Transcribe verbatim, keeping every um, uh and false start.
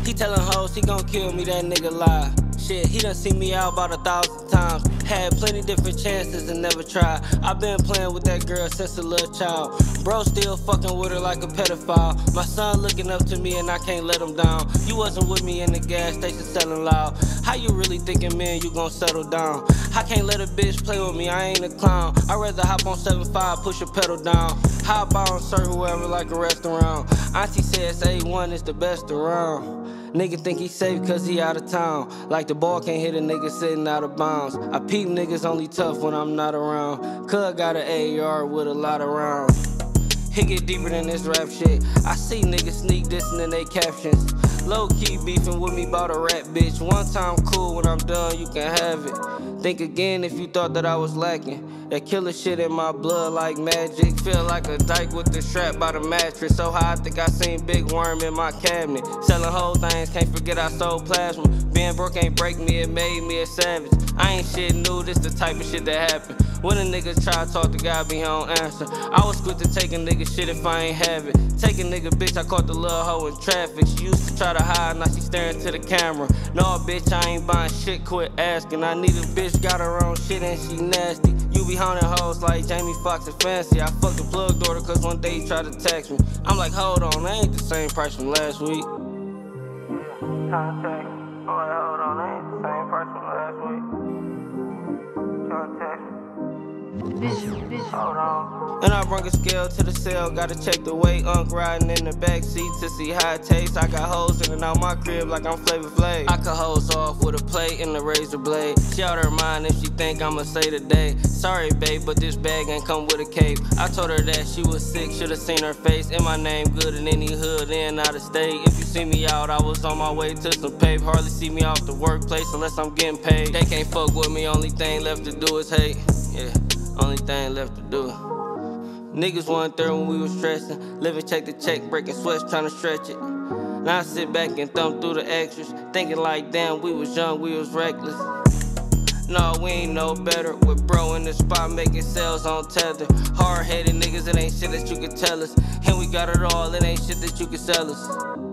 He tellin' hoes he gon' kill me, that nigga lie. Shit, he done seen me out about a thousand times. Had plenty different chances and never tried. I been playing with that girl since a little child. Bro still fucking with her like a pedophile. My son looking up to me and I can't let him down. You wasn't with me in the gas station selling loud. How you really thinking, man, you gon' settle down? I can't let a bitch play with me, I ain't a clown. I'd rather hop on seven five, push a pedal down. Hop out and serve whoever like a restaurant. Auntie says A one is the best around. Nigga think he safe cause he out of town. Like the ball can't hit a nigga sitting out of bounds. I peep niggas only tough when I'm not around. Cuz got an A R with a lot of rounds. It get deeper than this rap shit. I see niggas sneak dissing in they captions. Low key beefing with me about a rap bitch. One time cool, when I'm done you can have it. Think again if you thought that I was lacking. That killer shit in my blood like magic. Feel like a dyke with the strap by the mattress. So high I think I seen Big Worm in my cabinet. Selling whole things, can't forget I sold plasma. Being broke ain't break me, it made me a savage. I ain't shit new, this the type of shit that happen. When a nigga try to talk to God, be he don't answer. I was quick to take a nigga shit if I ain't have it. Take a nigga bitch, I caught the little hoe in traffic. She used to try to hide, now she staring to the camera. No bitch, I ain't buying shit, quit asking. I need a bitch, got her own shit and she nasty. You be haunting hoes like Jamie Foxx and Fancy. I fucked the plug daughter cause one day he tried to text me. I'm like, hold on, that ain't the same price from last week. Contact. I'm like, hold on, that ain't the same price from last week. Trying to text me. Visual, visual. Hold on. And I bring a scale to the cell, gotta check the weight. Unk riding in the backseat to see how it tastes. I got hoes in and out my crib like I'm Flavor Flav. I cut hoes off with a plate and a razor blade. She out her mind if she think I'ma say today. Sorry babe, but this bag ain't come with a cape. I told her that she was sick, should've seen her face. And my name good in any hood, in out of state. If you see me out, I was on my way to some pape. Hardly see me off the workplace unless I'm getting paid. They can't fuck with me, only thing left to do is hate. Yeah. Only thing left to do. Niggas wasn't there when we was stressing. Living check to check, breaking sweats, trying to stretch it. Now I sit back and thumb through the extras, thinking like, damn, we was young, we was reckless. No, we ain't no better. With bro in the spot making sales on tether. Hard-headed niggas, it ain't shit that you can tell us. And we got it all, it ain't shit that you can sell us.